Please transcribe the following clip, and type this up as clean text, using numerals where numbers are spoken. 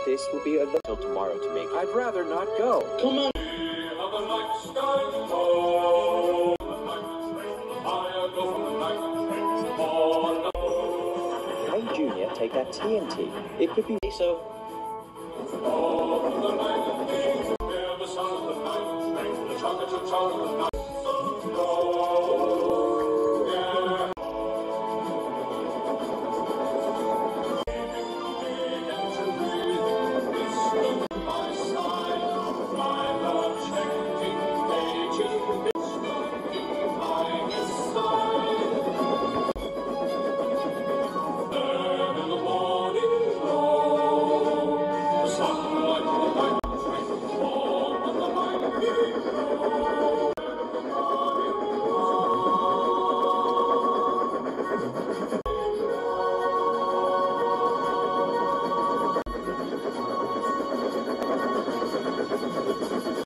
This will be until tomorrow to make. I'd rather not go. Come on. Hey, Junior, take that TNT. It could be so. The